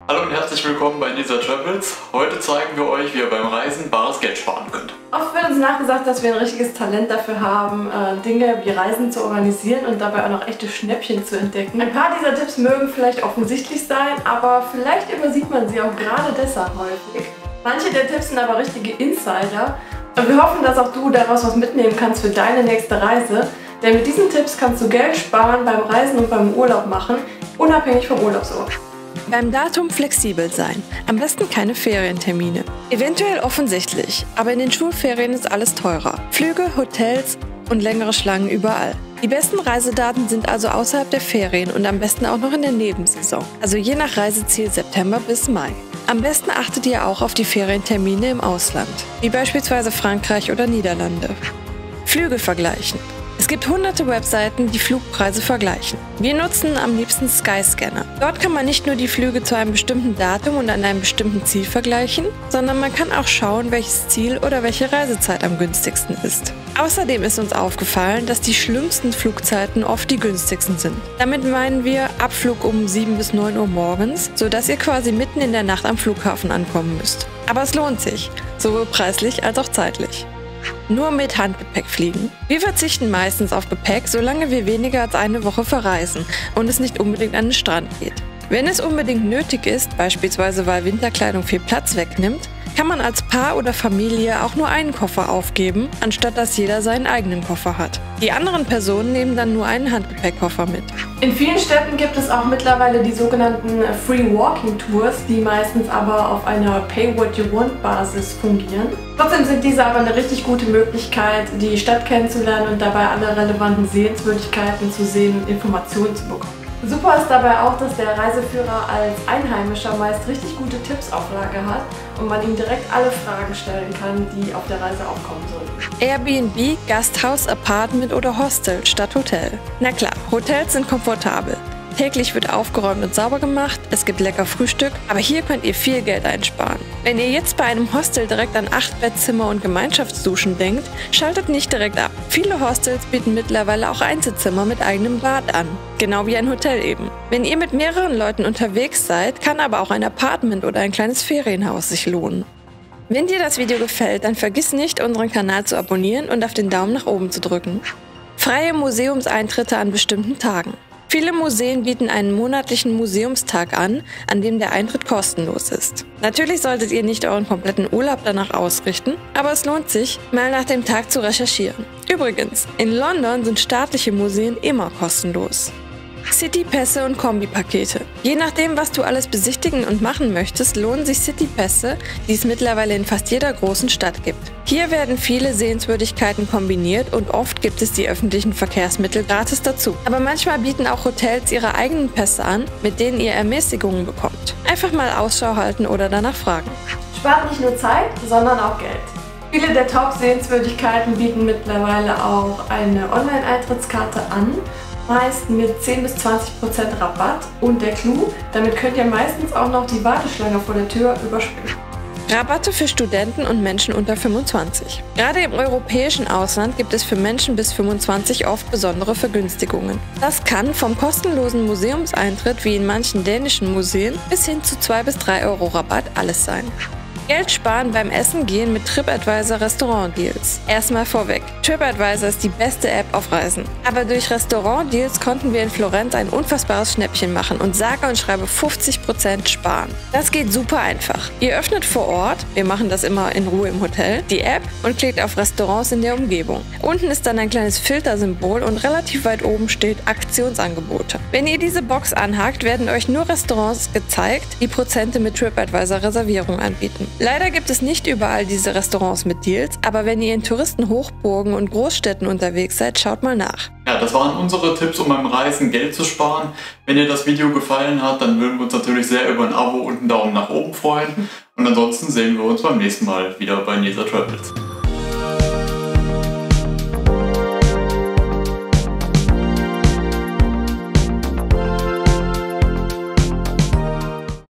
Hallo und herzlich willkommen bei Nisa Travels. Heute zeigen wir euch, wie ihr beim Reisen bares Geld sparen könnt. Oft wird uns nachgesagt, dass wir ein richtiges Talent dafür haben, Dinge wie Reisen zu organisieren und dabei auch noch echte Schnäppchen zu entdecken. Ein paar dieser Tipps mögen vielleicht offensichtlich sein, aber vielleicht übersieht man sie auch gerade deshalb häufig. Manche der Tipps sind aber richtige Insider und wir hoffen, dass auch du daraus was mitnehmen kannst für deine nächste Reise. Denn mit diesen Tipps kannst du Geld sparen beim Reisen und beim Urlaub machen, unabhängig vom Urlaubsort. Beim Datum flexibel sein. Am besten keine Ferientermine. Eventuell offensichtlich, aber in den Schulferien ist alles teurer. Flüge, Hotels und längere Schlangen überall. Die besten Reisedaten sind also außerhalb der Ferien und am besten auch noch in der Nebensaison. Also je nach Reiseziel September bis Mai. Am besten achtet ihr auch auf die Ferientermine im Ausland, wie beispielsweise Frankreich oder Niederlande. Flüge vergleichen. Es gibt hunderte Webseiten, die Flugpreise vergleichen. Wir nutzen am liebsten Skyscanner. Dort kann man nicht nur die Flüge zu einem bestimmten Datum und an einem bestimmten Ziel vergleichen, sondern man kann auch schauen, welches Ziel oder welche Reisezeit am günstigsten ist. Außerdem ist uns aufgefallen, dass die schlimmsten Flugzeiten oft die günstigsten sind. Damit meinen wir Abflug um 7 bis 9 Uhr morgens, sodass ihr quasi mitten in der Nacht am Flughafen ankommen müsst. Aber es lohnt sich, sowohl preislich als auch zeitlich. Nur mit Handgepäck fliegen. Wir verzichten meistens auf Gepäck, solange wir weniger als eine Woche verreisen und es nicht unbedingt an den Strand geht. Wenn es unbedingt nötig ist, beispielsweise weil Winterkleidung viel Platz wegnimmt, kann man als Paar oder Familie auch nur einen Koffer aufgeben, anstatt dass jeder seinen eigenen Koffer hat. Die anderen Personen nehmen dann nur einen Handgepäckkoffer mit. In vielen Städten gibt es auch mittlerweile die sogenannten Free Walking Tours, die meistens aber auf einer Pay-What-You-Want-Basis fungieren. Trotzdem sind diese aber eine richtig gute Möglichkeit, die Stadt kennenzulernen und dabei alle relevanten Sehenswürdigkeiten zu sehen und Informationen zu bekommen. Super ist dabei auch, dass der Reiseführer als Einheimischer meist richtig gute Tipps auf Lager hat und man ihm direkt alle Fragen stellen kann, die auf der Reise aufkommen sollten. Airbnb, Gasthaus, Apartment oder Hostel statt Hotel. Na klar, Hotels sind komfortabel. Täglich wird aufgeräumt und sauber gemacht, es gibt lecker Frühstück, aber hier könnt ihr viel Geld einsparen. Wenn ihr jetzt bei einem Hostel direkt an 8 Bettzimmer und Gemeinschaftsduschen denkt, schaltet nicht direkt ab. Viele Hostels bieten mittlerweile auch Einzelzimmer mit eigenem Bad an, genau wie ein Hotel eben. Wenn ihr mit mehreren Leuten unterwegs seid, kann aber auch ein Apartment oder ein kleines Ferienhaus sich lohnen. Wenn dir das Video gefällt, dann vergiss nicht, unseren Kanal zu abonnieren und auf den Daumen nach oben zu drücken. Freie Museumseintritte an bestimmten Tagen. Viele Museen bieten einen monatlichen Museumstag an dem der Eintritt kostenlos ist. Natürlich solltet ihr nicht euren kompletten Urlaub danach ausrichten, aber es lohnt sich, mal nach dem Tag zu recherchieren. Übrigens, in London sind staatliche Museen immer kostenlos. Citypässe und Kombipakete. Je nachdem, was du alles besichtigen und machen möchtest, lohnen sich Citypässe, die es mittlerweile in fast jeder großen Stadt gibt. Hier werden viele Sehenswürdigkeiten kombiniert und oft gibt es die öffentlichen Verkehrsmittel gratis dazu. Aber manchmal bieten auch Hotels ihre eigenen Pässe an, mit denen ihr Ermäßigungen bekommt. Einfach mal Ausschau halten oder danach fragen. Spart nicht nur Zeit, sondern auch Geld. Viele der Top-Sehenswürdigkeiten bieten mittlerweile auch eine Online-Eintrittskarte an, meist mit 10 bis 20% Rabatt und der Clou, damit könnt ihr meistens auch noch die Warteschlange vor der Tür überspringen. Rabatte für Studenten und Menschen unter 25. Gerade im europäischen Ausland gibt es für Menschen bis 25 oft besondere Vergünstigungen. Das kann vom kostenlosen Museumseintritt wie in manchen dänischen Museen bis hin zu 2 bis 3 Euro Rabatt alles sein. Geld sparen beim Essen gehen mit TripAdvisor Restaurant-Deals. Erstmal vorweg, TripAdvisor ist die beste App auf Reisen. Aber durch Restaurant-Deals konnten wir in Florenz ein unfassbares Schnäppchen machen und sage und schreibe 50% sparen. Das geht super einfach. Ihr öffnet vor Ort, wir machen das immer in Ruhe im Hotel, die App und klickt auf Restaurants in der Umgebung. Unten ist dann ein kleines Filtersymbol und relativ weit oben steht Aktionsangebote. Wenn ihr diese Box anhakt, werden euch nur Restaurants gezeigt, die Prozente mit TripAdvisor Reservierung anbieten. Leider gibt es nicht überall diese Restaurants mit Deals, aber wenn ihr in Touristenhochburgen und Großstädten unterwegs seid, schaut mal nach. Ja, das waren unsere Tipps, um beim Reisen Geld zu sparen. Wenn dir das Video gefallen hat, dann würden wir uns natürlich sehr über ein Abo und einen Daumen nach oben freuen. Und ansonsten sehen wir uns beim nächsten Mal wieder bei Nisa Travels.